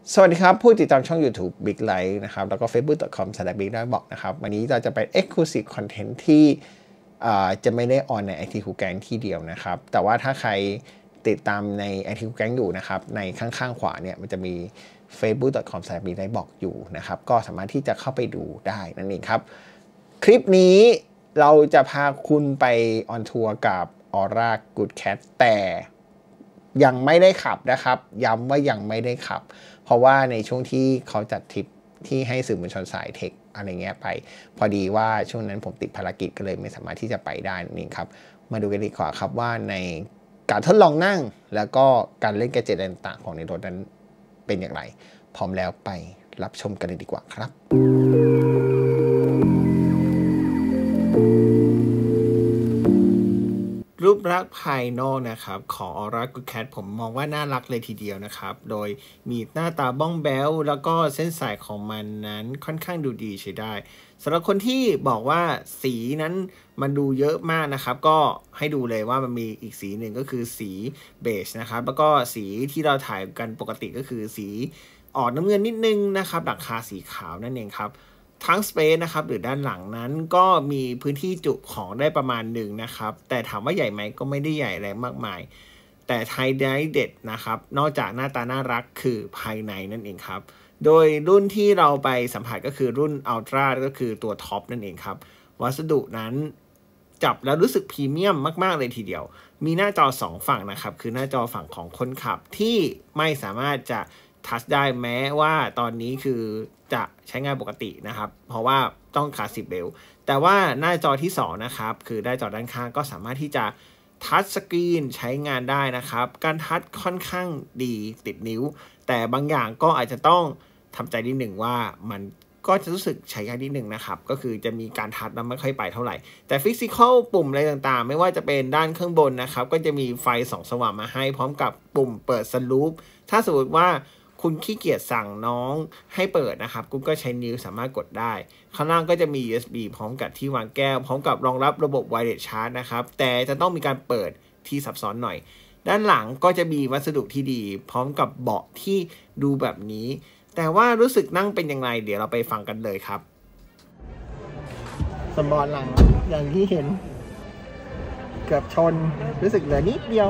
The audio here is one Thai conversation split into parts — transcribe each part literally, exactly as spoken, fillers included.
สวัสดีครับผู้ติดตามช่อง YouTube Big Light นะครับแล้วก็ เฟซบุ๊ก ดอท คอม สแลช บิ๊กไลท์ บอกนะครับวันนี้เราจะเป็น Exclusive Content ที่จะไม่ได้ออนใน ไอ ที Cool Gang ที่เดียวนะครับแต่ว่าถ้าใครติดตามใน ไอ ที Cool Gang อยู่นะครับในข้างๆขวาเนี่ยมันจะมี เฟซบุ๊ก ดอท คอม สแลช บิ๊กไลท์ บอกอยู่นะครับก็สามารถที่จะเข้าไปดูได้นั่นเองครับคลิปนี้เราจะพาคุณไปออนทัวร์กับ Aura Good Cat แต่ยังไม่ได้ขับนะครับย้ำว่ายังไม่ได้ขับเพราะว่าในช่วงที่เขาจัดทริปที่ให้สื่อมวลชนสายเทคอะไรเงี้ยไปพอดีว่าช่วงนั้นผมติดภารกิจก็เลยไม่สามารถที่จะไปได้นั่นเองครับมาดูกันดีกว่าครับว่าในการทดลองนั่งแล้วก็การเล่นแกดเจ็ตต่างๆของในรถนั้นเป็นอย่างไรพร้อมแล้วไปรับชมกันเลยดีกว่าครับรูปลักษณ์ภายนอกนะครับของ Aura Good Cat ผมมองว่าน่ารักเลยทีเดียวนะครับโดยมีหน้าตาบ้องแบ้วแล้วก็เส้นสายของมันนั้นค่อนข้างดูดีใช้ได้สำหรับคนที่บอกว่าสีนั้นมันดูเยอะมากนะครับก็ให้ดูเลยว่ามันมีอีกสีหนึ่งก็คือสีเบจนะครับแล้วก็สีที่เราถ่ายกันปกติก็คือสีออกน้ำเงินนิดนึงนะครับหลังคาสีขาวนั่นเองครับทั้งสเปซนะครับหรือด้านหลังนั้นก็มีพื้นที่จุของได้ประมาณหนึ่งนะครับแต่ถามว่าใหญ่ไหมก็ไม่ได้ใหญ่อะไรมากมายแต่ไฮไลท์เด็ดนะครับนอกจากหน้าตาน่ารักคือภายในนั่นเองครับโดยรุ่นที่เราไปสัมผัสก็คือรุ่น Ultra ก็คือตัวท็อปนั่นเองครับวัสดุนั้นจับแล้วรู้สึกพรีเมียมมากๆเลยทีเดียวมีหน้าจอสองฝั่งนะครับคือหน้าจอฝั่งของคนขับที่ไม่สามารถจะทัชได้แม้ว่าตอนนี้คือจะใช้งานปกตินะครับเพราะว่าต้องคาสิบเบลแต่ว่าหน้าจอที่สองนะครับคือหน้าจอด้านข้างก็สามารถที่จะทัชสกรีนใช้งานได้นะครับการทัชค่อนข้างดีติดนิ้วแต่บางอย่างก็อาจจะต้องทำใจนิดหนึ่งว่ามันก็จะรู้สึกใช้ยากนิดหนึ่งนะครับก็คือจะมีการทัชแล้วไม่ค่อยไปเท่าไหร่แต่ฟิสิกอลปุ่มอะไรต่างๆไม่ว่าจะเป็นด้านข้างบนนะครับก็จะมีไฟส่องสว่างมาให้พร้อมกับปุ่มเปิดสลูปถ้าสมมติว่าคุณขี้เกียจสั่งน้องให้เปิดนะครับคุณก็ใช้นิ้วสามารถกดได้ข้างล่างก็จะมี ยู เอส บี พร้อมกับที่วางแก้วพร้อมกับรองรับระบบ Wireless Charge นะครับแต่จะต้องมีการเปิดที่ซับซ้อนหน่อยด้านหลังก็จะมีวัสดุที่ดีพร้อมกับเบาะที่ดูแบบนี้แต่ว่ารู้สึกนั่งเป็นยังไงเดี๋ยวเราไปฟังกันเลยครับสมอหลังอย่างที่เห็นเกือบชนรู้สึกเหลือนิดเดียว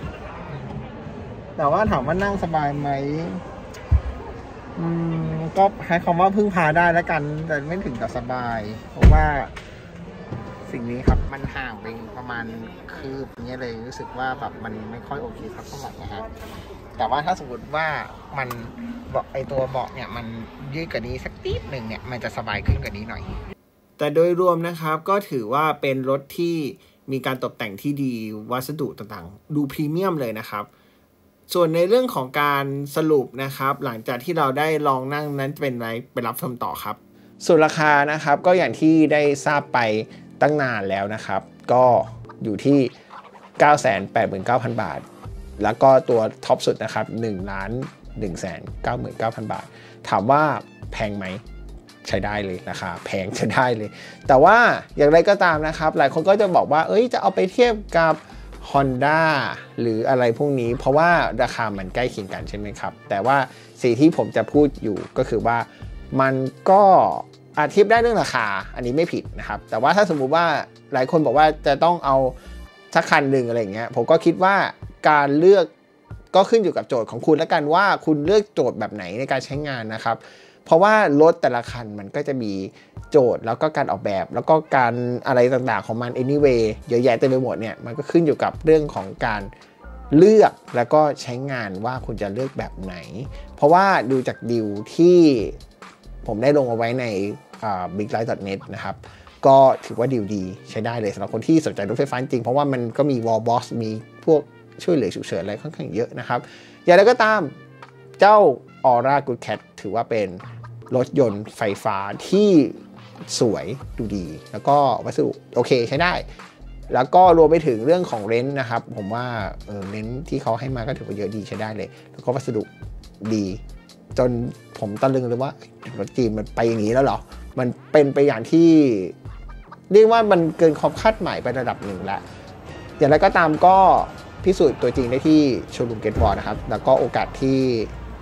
แต่ว่าถามว่านั่งสบายไหมอืมก็ให้คำว่าพึ่งพาได้แล้วกันแต่ไม่ถึงกับสบายเพราะว่าสิ่งนี้ครับมันห่างไปประมาณคืบนี้เลยรู้สึกว่าแบบมันไม่ค่อยโอเคสักเท่าไหร่นะครับแต่ว่าถ้าสมมติว่ามันเบาะไอตัวเบาะเนี่ยมันยืดกว่านี้สักนิดหนึ่งเนี่ยมันจะสบายขึ้นกว่านี้หน่อยแต่โดยรวมนะครับก็ถือว่าเป็นรถที่มีการตกแต่งที่ดีวัสดุต่างๆดูพรีเมียมเลยนะครับส่วนในเรื่องของการสรุปนะครับหลังจากที่เราได้ลองนั่งนั้นเป็นไรไปรับชมต่อครับส่วนราคานะครับก็อย่างที่ได้ทราบไปตั้งนานแล้วนะครับก็อยู่ที่ เก้าแสนแปดหมื่นเก้าพัน บาทแล้วก็ตัวท็อปสุดนะครับ หนึ่งล้านหนึ่งแสนเก้าหมื่นเก้าพัน บาทถามว่าแพงไหมใช้ได้เลยราคาแพงใช้ได้เลยแต่ว่าอย่างไรก็ตามนะครับหลายคนก็จะบอกว่าเอ้ยจะเอาไปเทียบกับHonda หรืออะไรพวกนี้เพราะว่าราคามันใกล้เคียงกันใช่ไหมครับแต่ว่าสิ่งที่ผมจะพูดอยู่ก็คือว่ามันก็อาจเทียบได้เรื่องราคาอันนี้ไม่ผิดนะครับแต่ว่าถ้าสมมุติว่าหลายคนบอกว่าจะต้องเอาสักคันหนึ่งอะไรอย่างเงี้ยผมก็คิดว่าการเลือกก็ขึ้นอยู่กับโจทย์ของคุณแล้วกันว่าคุณเลือกโจทย์แบบไหนในการใช้งานนะครับเพราะว่ารถแต่ละคันมันก็จะมีโจทย์แล้วก็การออกแบบแล้วก็การอะไรต่างๆของมัน anyway เยอะแยะเต็มไปหมดเนี่ยมันก็ขึ้นอยู่กับเรื่องของการเลือกแล้วก็ใช้งานว่าคุณจะเลือกแบบไหนเพราะว่าดูจากดีลที่ผมได้ลงเอาไว้ใน บิ๊กไลท์ ดอท เน็ต นะครับก็ถือว่าดีลดีใช้ได้เลยสำหรับคนที่สนใจรถไฟฟ้าจริงเพราะว่ามันก็มี wall box มีพวกช่วยเหลือฉุกเฉินอะไรค่อนข้างเยอะนะครับอย่างไรก็ตามเจ้า Aura Good Cat ถือว่าเป็นรถยนต์ไฟฟ้าที่สวยดูดีแล้วก็วัสดุโอเคใช้ได้แล้วก็รวมไปถึงเรื่องของเรนท์นะครับผมว่าเออเรนท์ที่เขาให้มาก็ถือว่าเยอะดีใช้ได้เลยแล้วก็วัสดุดีจนผมตะลึงเลยว่ารถจีนมันไปอย่างนี้แล้วเหรอมันเป็นไปอย่างที่เรียกว่ามันเกินความคาดหมายไประดับหนึ่งแล้วอย่างไรก็ตามก็พิสูจน์ตัวจริงได้ที่โชว์รูมเกตบอร์ดนะครับแล้วก็โอกาสที่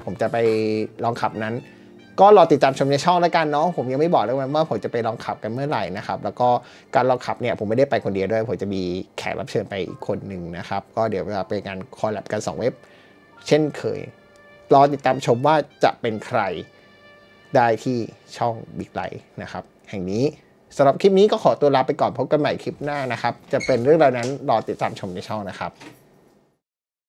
ผมจะไปลองขับนั้นก็รอติดตามชมในช่องแล้วกันเนาะผมยังไม่บอกเลยว่าผมจะไปลองขับกันเมื่อไหร่นะครับแล้วก็การลองขับเนี่ยผมไม่ได้ไปคนเดียวด้วยผมจะมีแขกรับเชิญไปอีกคนหนึ่งนะครับก็เดี๋ยวเราไปงานคอลแลบกันสองเว็บเช่นเคยรอติดตามชมว่าจะเป็นใครได้ที่ช่อง Big Light นะครับแห่งนี้สำหรับคลิปนี้ก็ขอตัวลาไปก่อนพบกันใหม่คลิปหน้านะครับจะเป็นเรื่องราวนั้นรอติดตามชมในช่องนะครับ